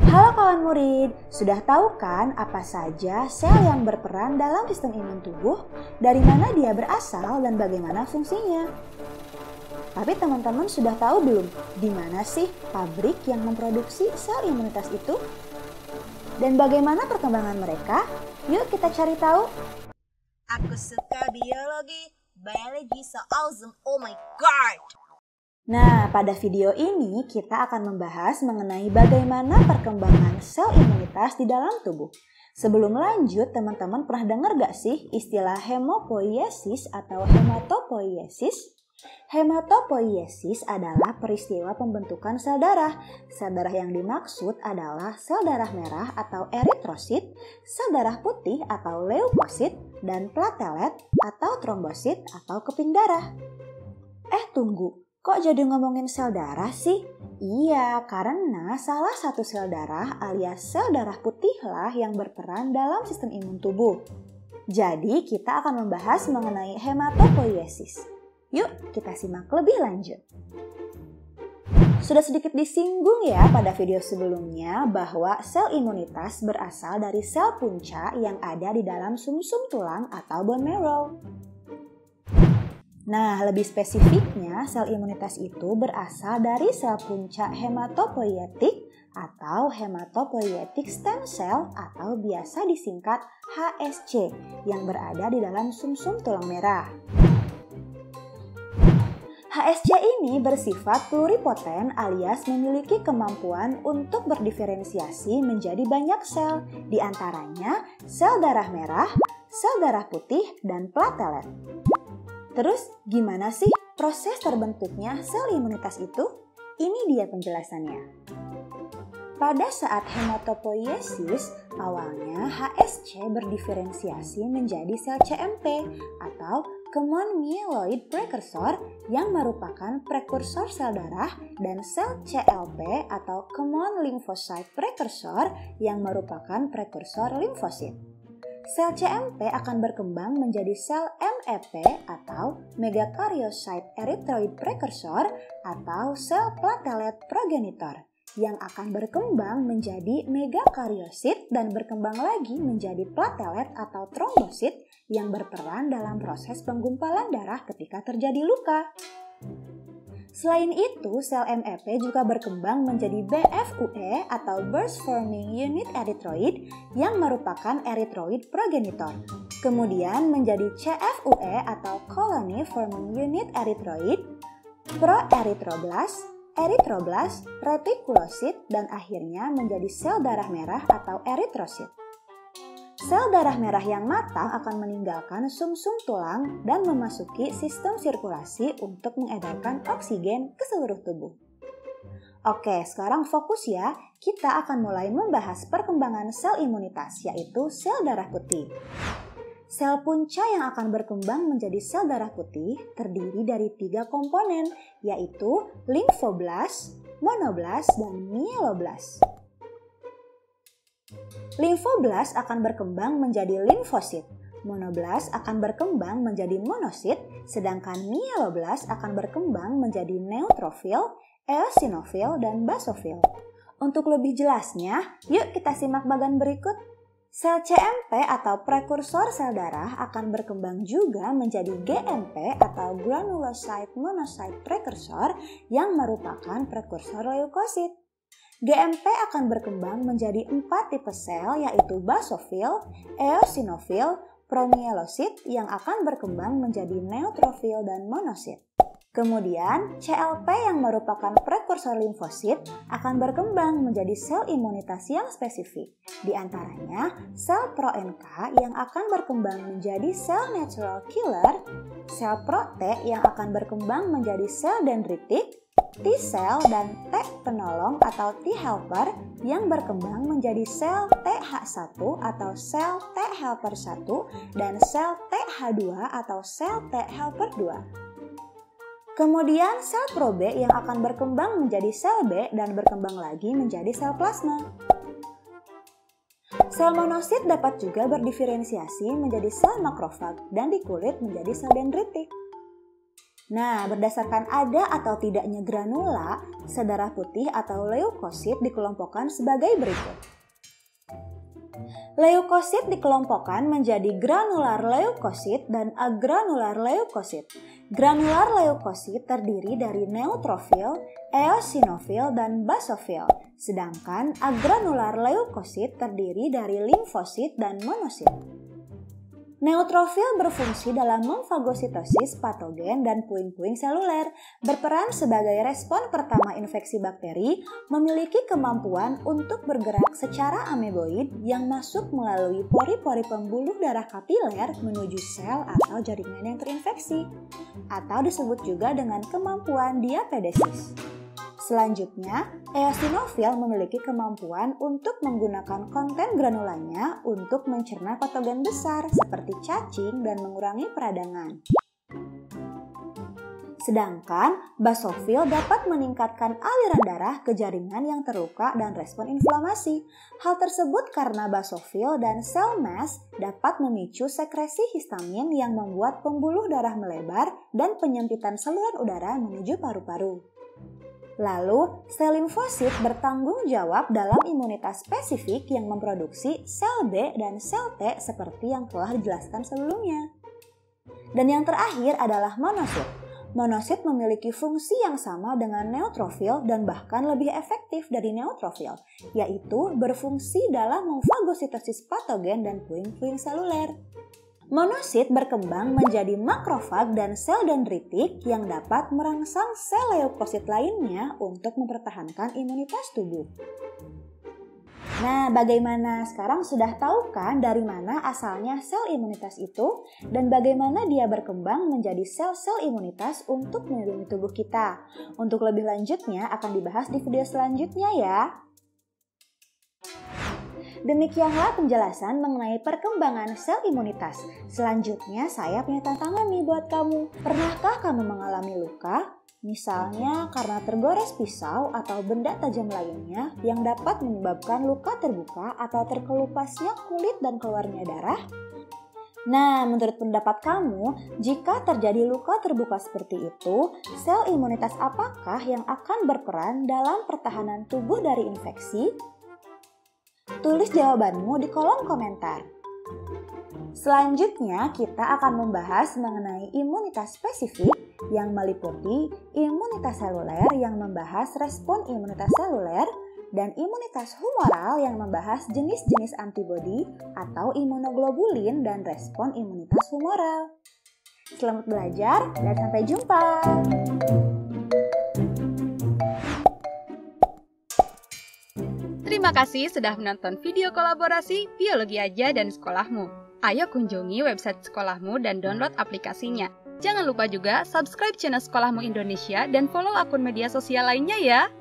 Halo kawan murid, sudah tahu kan apa saja sel yang berperan dalam sistem imun tubuh, dari mana dia berasal dan bagaimana fungsinya? Tapi teman-teman sudah tahu belum di mana sih pabrik yang memproduksi sel imunitas itu? Dan bagaimana perkembangan mereka? Yuk kita cari tahu. Aku suka biologi so awesome, oh my god! Nah, pada video ini kita akan membahas mengenai bagaimana perkembangan sel imunitas di dalam tubuh. Sebelum lanjut, teman-teman pernah dengar gak sih istilah hemopoiesis atau hematopoiesis? Hematopoiesis adalah peristiwa pembentukan sel darah. Sel darah yang dimaksud adalah sel darah merah atau eritrosit, sel darah putih atau leukosit, dan platelet atau trombosit atau keping darah. Tunggu. Kok jadi ngomongin sel darah sih? Iya, karena salah satu sel darah alias sel darah putihlah yang berperan dalam sistem imun tubuh. Jadi, kita akan membahas mengenai hematopoiesis. Yuk, kita simak lebih lanjut. Sudah sedikit disinggung ya pada video sebelumnya bahwa sel imunitas berasal dari sel punca yang ada di dalam sumsum tulang atau bone marrow. Nah, lebih spesifiknya, sel imunitas itu berasal dari sel puncak hematopoietik atau hematopoietic stem cell atau biasa disingkat HSC yang berada di dalam sumsum tulang merah. HSC ini bersifat pluripoten alias memiliki kemampuan untuk berdiferensiasi menjadi banyak sel, di antaranya sel darah merah, sel darah putih, dan platelet. Terus, gimana sih proses terbentuknya sel imunitas itu? Ini dia penjelasannya. Pada saat hematopoiesis, awalnya HSC berdiferensiasi menjadi sel CMP atau Common Myeloid Precursor yang merupakan prekursor sel darah dan sel CLP atau Common Lymphocyte Precursor yang merupakan prekursor limfosit. Sel CMP akan berkembang menjadi sel MEP atau Megakaryocyte Erythroid Precursor atau sel platelet progenitor yang akan berkembang menjadi megakaryosit dan berkembang lagi menjadi platelet atau trombosit yang berperan dalam proses penggumpalan darah ketika terjadi luka. Selain itu, sel MEP juga berkembang menjadi BFUE atau Burst Forming Unit Erythroid yang merupakan erythroid progenitor. Kemudian menjadi CFUE atau Colony Forming Unit Erythroid, Proerythroblast, Erythroblast, Reticulosit, dan akhirnya menjadi sel darah merah atau eritrosit. Sel darah merah yang matang akan meninggalkan sumsum tulang dan memasuki sistem sirkulasi untuk mengedarkan oksigen ke seluruh tubuh. Oke, sekarang fokus ya. Kita akan mulai membahas perkembangan sel imunitas, yaitu sel darah putih. Sel punca yang akan berkembang menjadi sel darah putih terdiri dari 3 komponen, yaitu limfoblast, monoblast, dan mieloblast. Limfoblast akan berkembang menjadi limfosit, monoblast akan berkembang menjadi monosit, sedangkan mieloblast akan berkembang menjadi neutrofil, eosinofil, dan basofil. Untuk lebih jelasnya, yuk kita simak bagian berikut. Sel CMP atau prekursor sel darah akan berkembang juga menjadi GMP atau granulocyte monocyte precursor yang merupakan prekursor leukosit. GMP akan berkembang menjadi 4 tipe sel yaitu basofil, eosinofil, promyelosit yang akan berkembang menjadi neutrofil dan monosit. Kemudian, CLP yang merupakan prekursor limfosit akan berkembang menjadi sel imunitas yang spesifik. Di antaranya, sel pro-NK yang akan berkembang menjadi sel natural killer, sel pro-T yang akan berkembang menjadi sel dendritik, T-cell dan T penolong atau T-helper yang berkembang menjadi sel TH1 atau sel T helper 1 dan sel TH2 atau sel T helper 2. Kemudian sel pro B yang akan berkembang menjadi sel B dan berkembang lagi menjadi sel plasma. Sel monosit dapat juga berdiferensiasi menjadi sel makrofag dan di kulit menjadi sel dendritik. Nah, berdasarkan ada atau tidaknya granula, sel darah putih atau leukosit dikelompokkan sebagai berikut. Leukosit dikelompokkan menjadi granular leukosit dan agranular leukosit. Granular leukosit terdiri dari neutrofil, eosinofil, dan basofil, sedangkan agranular leukosit terdiri dari limfosit dan monosit. Neutrofil berfungsi dalam memfagositosis patogen dan puing-puing seluler, berperan sebagai respon pertama infeksi bakteri, memiliki kemampuan untuk bergerak secara ameboid yang masuk melalui pori-pori pembuluh darah kapiler menuju sel atau jaringan yang terinfeksi, atau disebut juga dengan kemampuan diapedesis. Selanjutnya, eosinofil memiliki kemampuan untuk menggunakan konten granulanya untuk mencerna patogen besar seperti cacing dan mengurangi peradangan. Sedangkan basofil dapat meningkatkan aliran darah ke jaringan yang terluka dan respon inflamasi. Hal tersebut karena basofil dan sel mast dapat memicu sekresi histamin yang membuat pembuluh darah melebar dan penyempitan saluran udara menuju paru-paru. Lalu, sel limfosit bertanggung jawab dalam imunitas spesifik yang memproduksi sel B dan sel T seperti yang telah dijelaskan sebelumnya. Dan yang terakhir adalah monosit. Monosit memiliki fungsi yang sama dengan neutrofil dan bahkan lebih efektif dari neutrofil, yaitu berfungsi dalam memfagositosis patogen dan puing-puing seluler. Monosit berkembang menjadi makrofag dan sel dendritik yang dapat merangsang sel leukosit lainnya untuk mempertahankan imunitas tubuh. Nah, bagaimana? Sekarang sudah tahu kan dari mana asalnya sel imunitas itu dan bagaimana dia berkembang menjadi sel-sel imunitas untuk melindungi tubuh kita. Untuk lebih lanjutnya akan dibahas di video selanjutnya ya. Demikianlah penjelasan mengenai perkembangan sel imunitas. Selanjutnya saya punya tantangan nih buat kamu. Pernahkah kamu mengalami luka? Misalnya karena tergores pisau atau benda tajam lainnya yang dapat menyebabkan luka terbuka atau terkelupasnya kulit dan keluarnya darah? Nah, menurut pendapat kamu, jika terjadi luka terbuka seperti itu, sel imunitas apakah yang akan berperan dalam pertahanan tubuh dari infeksi? Tulis jawabanmu di kolom komentar. Selanjutnya, kita akan membahas mengenai imunitas spesifik yang meliputi imunitas seluler yang membahas respon imunitas seluler dan imunitas humoral yang membahas jenis-jenis antibodi atau imunoglobulin dan respon imunitas humoral. Selamat belajar dan sampai jumpa! Terima kasih sudah menonton video kolaborasi Biologi Aja dan Sekolahmu. Ayo kunjungi website sekolahmu dan download aplikasinya. Jangan lupa juga subscribe channel Sekolahmu Indonesia dan follow akun media sosial lainnya ya.